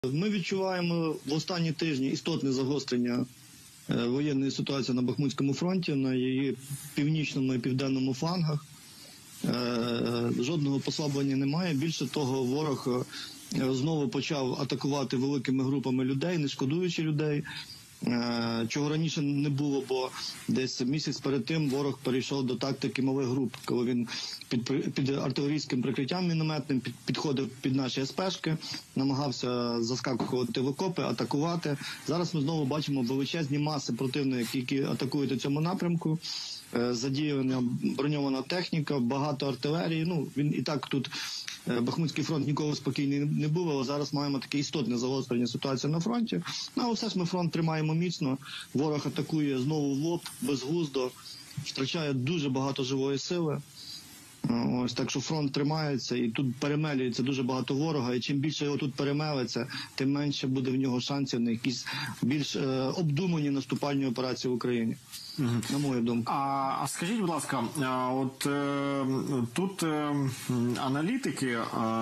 Ми відчуваємо в останні тижні істотне загострення воєнної ситуації на Бахмутському фронті, на її північному і південному флангах. Жодного послаблення немає. Більше того, ворог знову почав атакувати великими групами людей, не шкодуючи людей, чого раніше не було, бо десь місяць перед тим ворог перейшов до тактики малих груп, коли він під артилерійським прикриттям мінометним підходив під наші СПшки, намагався заскакувати в окопи, атакувати. Зараз ми знову бачимо величезні маси противників, які атакують у цьому напрямку. Задіяна броньована техніка, багато артилерії. Він і так тут, Бахмутський фронт ніколи спокійний не був, але зараз маємо таке істотне загострення ситуації на фронті. Але все ж ми фронт тримаємо міцно. Ворог атакує знову в лоб, безглуздо, втрачає дуже багато живої сили. Ось, так що фронт тримається, і тут перемелюється дуже багато ворога, і чим більше його тут перемелиться, тим менше буде в нього шансів на якісь більш обдумані наступальні операції в Україні. На мою думку. А скажіть, будь ласка, от тут аналітики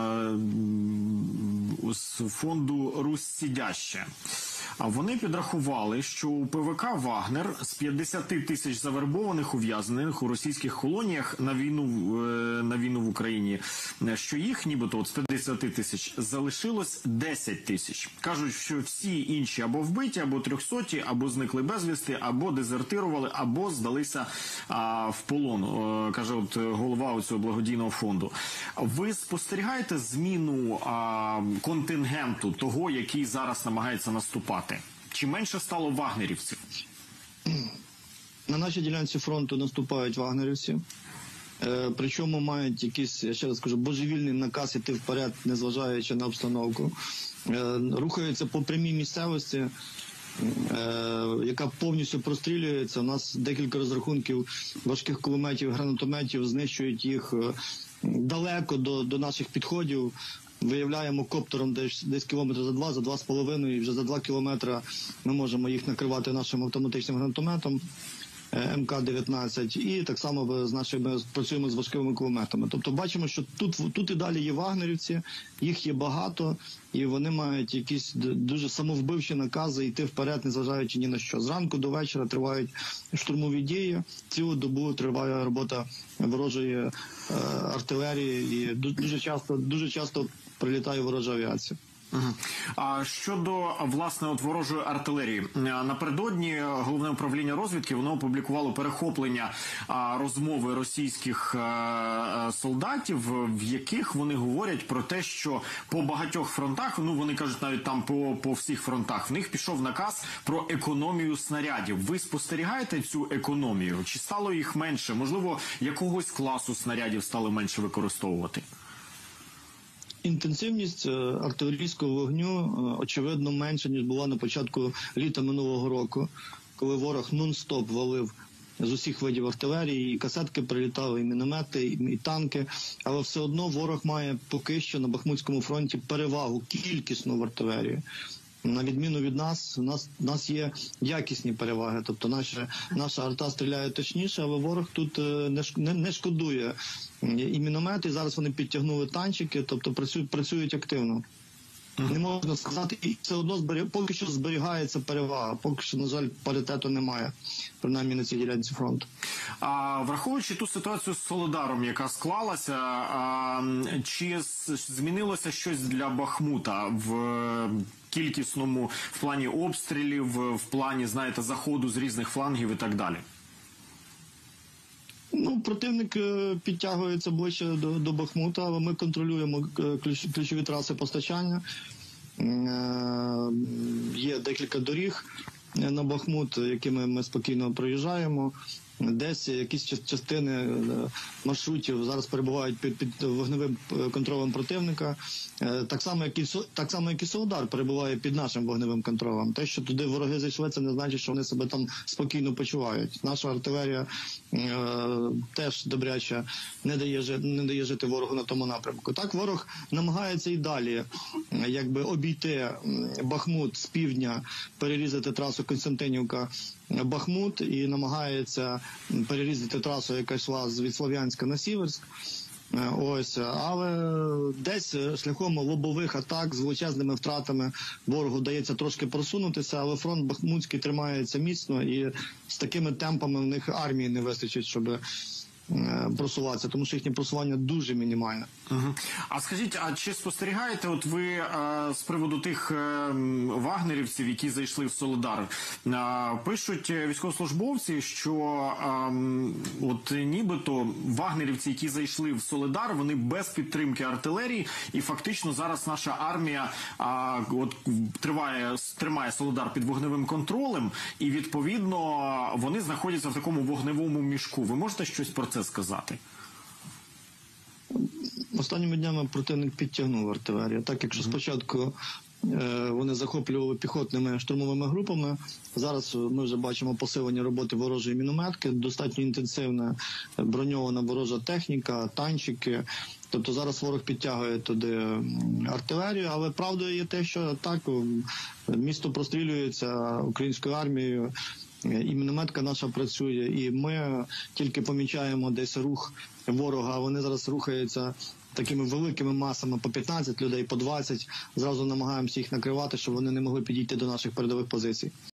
з фонду «Руссідяще», вони підрахували, що у ПВК «Вагнер» з 50 тисяч завербованих ув'язнених у російських колоніях на війну в Україні, що їх нібито з 50 тисяч залишилось 10 тисяч. Кажуть, що всі інші або вбиті, або трьохсоті, або зникли безвісти, або дезертирували, або здалися в полон, каже голова цього благодійного фонду. Ви спостерігаєте зміну контингенту того, який зараз намагається наступати? Чи менше стало вагнерівців? На нашій ділянці фронту наступають вагнерівці. Причому мають якийсь, я ще раз кажу, божевільний наказ іти вперед, незважаючи на обстановку. Рухаються по прямій місцевості, яка повністю прострілюється. У нас декілька розрахунків важких кулеметів, гранатометів, знищують їх далеко до наших підходів. Виявляємо коптером десь кілометр за 2,5, і вже за 2 кілометри ми можемо їх накривати нашим автоматичним гранатометом МК-19, і так само ми працюємо з важкими кулеметами. Тобто бачимо, що тут і далі є вагнерівці, їх є багато, і вони мають якісь дуже самовбивчі накази йти вперед, незважаючи ні на що. Зранку до вечора тривають штурмові дії, цілу добу триває робота ворожої артилерії, і дуже часто прилітає ворожа авіація. А щодо, власне, ворожої артилерії. Напередодні Головне управління розвідки, воно опублікувало перехоплення розмови російських солдатів, в яких вони говорять про те, що по багатьох фронтах, вони кажуть навіть там по всіх фронтах, в них пішов наказ про економію снарядів. Ви спостерігаєте цю економію? Чи стало їх менше? Можливо, якогось класу снарядів стали менше використовувати? Інтенсивність артилерійського вогню, очевидно, менша, ніж була на початку літа минулого року, коли ворог нон-стоп валив з усіх видів артилерії, і касетки прилітали, і міномети, і танки, але все одно ворог має поки що на Бахмутському фронті перевагу кількісну в артилерії. На відміну від нас, у нас є якісні переваги, тобто наша арта стріляє точніше, але ворог тут не шкодує і міномети, і зараз вони підтягнули танчики, тобто працюють активно. Не можна сказати, і все одно поки що зберігається перевага, поки що, на жаль, паритету немає, принаймні на цій ділянці фронту. А враховуючи ту ситуацію з Солидаром, яка склалася, чи змінилося щось для Бахмута в кількісному, в плані обстрілів, в плані, заходу з різних флангів і так далі? Противник підтягується ближче до Бахмута, але ми контролюємо ключові траси постачання. Є декілька доріг на Бахмут, якими ми спокійно проїжджаємо. Десь якісь частини маршрутів зараз перебувають під вогневим контролем противника. Так само, як і Солидар перебуває під нашим вогневим контролем. Те, що туди вороги зайшли, це не значить, що вони себе там спокійно почувають. Наша артилерія теж добряче не дає жити ворогу на тому напрямку. Так, ворог намагається і далі обійти Бахмут з півдня, перерізати трасу Константинівка-Бахмут і намагається перерізати трасу, яка йшла від Слов'янська на Сіверськ. Ось, але десь шляхом лобових атак з величезними втратами ворогу вдається трошки просунутися, але фронт Бахмутський тримається міцно, і з такими темпами в них армії не вистачить, щоб просуватися, тому що їхнє просування дуже мінімальне. Угу. А скажіть, а чи спостерігаєте от ви з приводу тих вагнерівців, які зайшли в Солидар? Пишуть військовослужбовці, що от нібито вагнерівці, які зайшли в Солидар, вони без підтримки артилерії, і фактично зараз наша армія от тримає Солидар під вогневим контролем, і відповідно вони знаходяться в такому вогневому мішку. Ви можете щось про це сказати? Останніми днями противник підтягнув артилерію. Так, якщо спочатку вони захоплювали піхотними штурмовими групами, зараз ми вже бачимо посилення роботи ворожої мінометки, достатньо інтенсивна броньована ворожа техніка, танчики. Тобто зараз ворог підтягує туди артилерію, але правдою є те, що так, місто прострілюється українською армією, і мінометка наша працює, і ми тільки помічаємо десь рух ворога, а вони зараз рухаються такими великими масами, по 15 людей, по 20, зразу намагаємося їх накривати, щоб вони не могли підійти до наших передових позицій.